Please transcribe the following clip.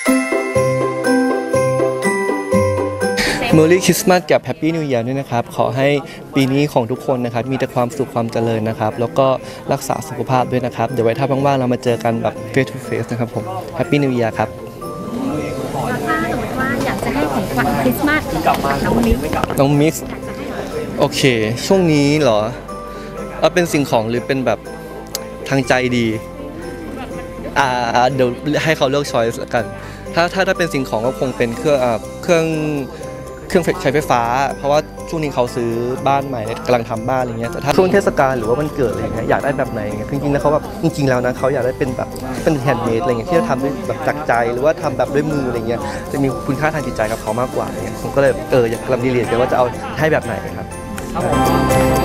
Merry Christmas กับ Happy New Year ด้วยนะครับขอให้ปีนี้ของทุกคนนะครับมีแต่ความสุขความเจริญนะครับแล้วก็รักษาสุขภาพด้วยนะครับเดี๋ยวไว้ถ้าว่างๆเรามาเจอกันแบบ face to face นะครับผม Happy New Year ครับถ้าสมมติว่าอยากจะให้ของขวัญคริสต์มาสกับน้องมิกซ์โอเคช่วงนี้เหรอเอาเป็นสิ่งของหรือเป็นแบบทางใจดีเดี๋ยวให้เขาเลือกช้อยส์ละกันถ้าเป็นสิ่งของก็คงเป็นเครื่องใช้ไฟฟ้าเพราะว่าช่วงนี้เขาซื้อบ้านใหม่กำลังทำบ้านอะไรเงี้ยแต่ถ้าช่วงเทศกาลหรือว่าวันเกิดอะไรเงี้ยอยากได้แบบไหนเงี้ยจริงๆแล้วเขาแบบจริงๆแล้วนะเขาอยากได้เป็นแบบเป็นแฮนด์เมดอะไรเงี้ยที่จะทำด้วยแบบจากใจหรือว่าทำแบบด้วยมืออะไรเงี้ยจะมีคุณค่าทางจิตใจกับเขามากกว่าเงี้ยผมก็เลยอยากกำลังดีเรียนกันว่าจะเอาให้แบบไหนครับ